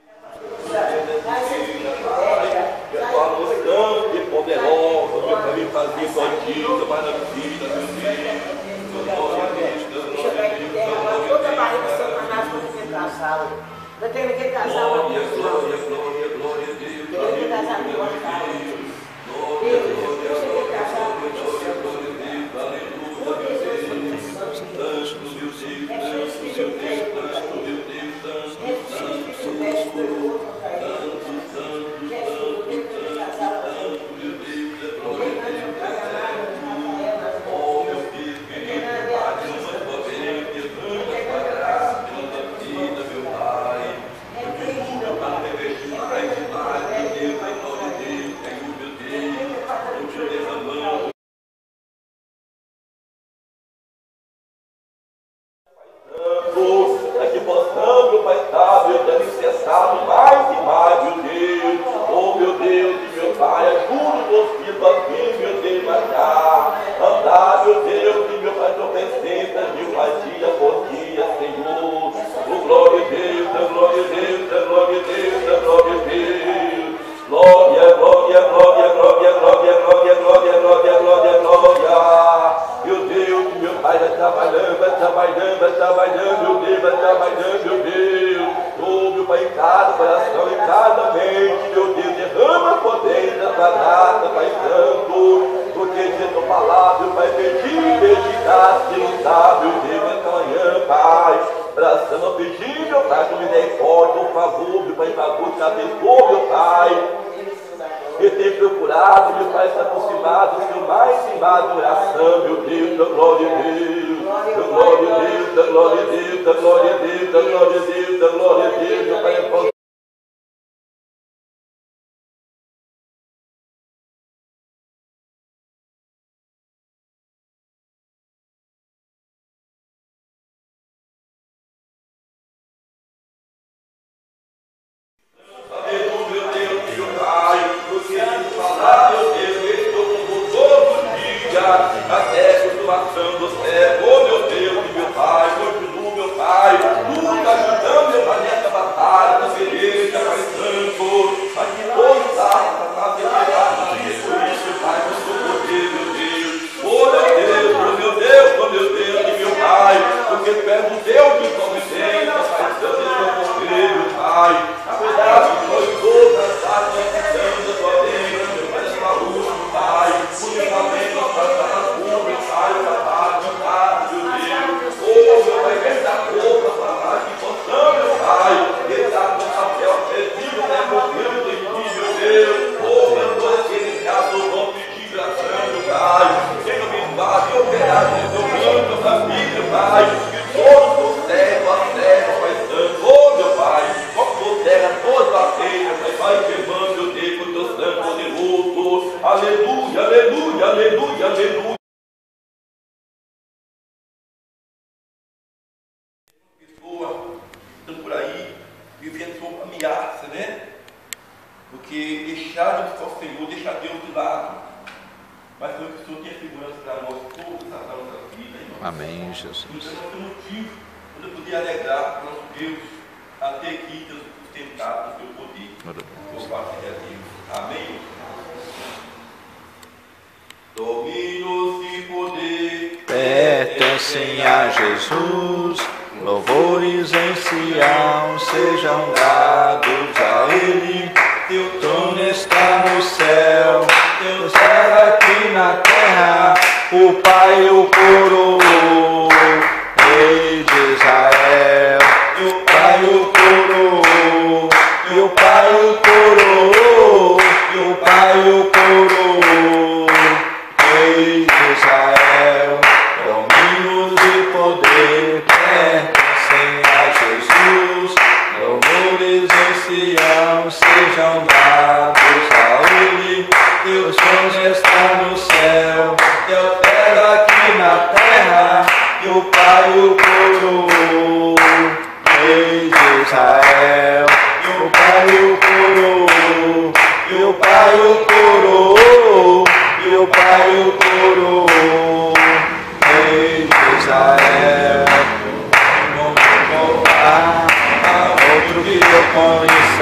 Outro que eu conheço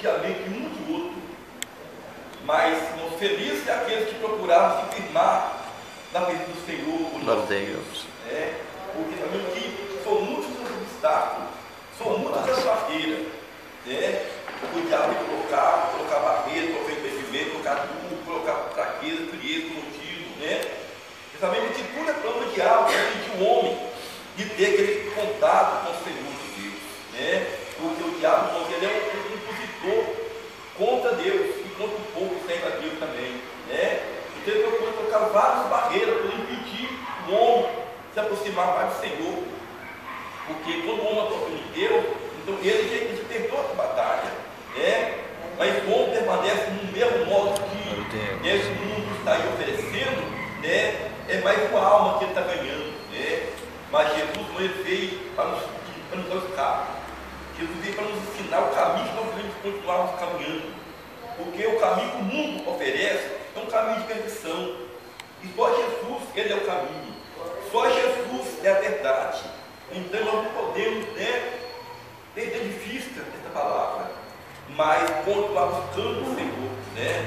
judiamente um do outro, mas felizes aqueles que procuraram se firmar na presença do Senhor, o nosso Deus. Porque sabemos que são muitos os obstáculos, são muitas as barreiras, o diabo colocar barreira, colocar impedimento, colocar duro, colocar fraqueza, frieza, motivo, E sabemos que tudo é plano do diabo, para o homem de ter aquele contato com o Senhor de Deus, Porque o diabo, ele é um impositor contra Deus e contra o povo que serve a Deus também, Então ele procura colocar várias barreiras para impedir o homem se aproximar mais do Senhor, porque quando o homem aproxima de Deus, então ele já tem toda a batalha, Mas o homem permanece no mesmo modo que esse mundo está aí oferecendo, É mais uma alma que ele está ganhando, Mas Jesus não veio para nos dar escape. Jesus veio para nos ensinar o caminho que nós devemos continuarmos caminhando, porque o caminho que o mundo oferece é um caminho de perdição, e só Jesus, ele é o caminho, só Jesus é a verdade. Então nós não podemos perder de vista essa palavra, mas continuar buscando o Senhor,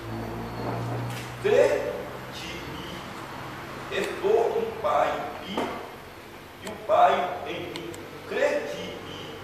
Crê de mim, estou no Pai e o Pai em mim. Crê de mim,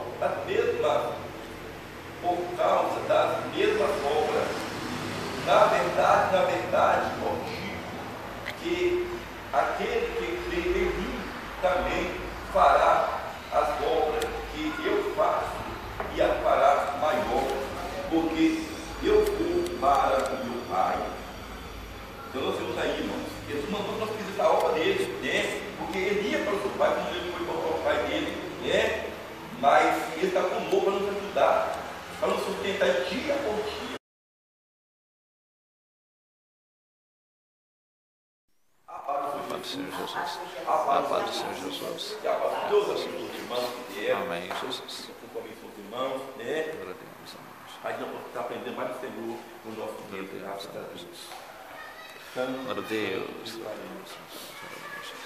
por causa das mesmas obras. Na verdade, eu digo que aquele que crê em mim também fará as obras que eu faço e as fará maior, porque eu vou para o meu Pai. Então nós vemos aí, irmãos, Jesus mandou que nós fizéssemos a obra dele, Porque ele ia para o seu Pai, como ele foi para o próprio Pai dele, Mas ele está conosco para nos ajudar, para nos sustentar dia por dia. A paz do Senhor Jesus. A paz do Senhor Jesus. Que a paz de Deus, amigos e irmãos que vieram. Amém, Jesus. Com os irmãos, A gente não está aprendendo mais do Senhor no nosso dia. Graças a Deus. Glória a Deus.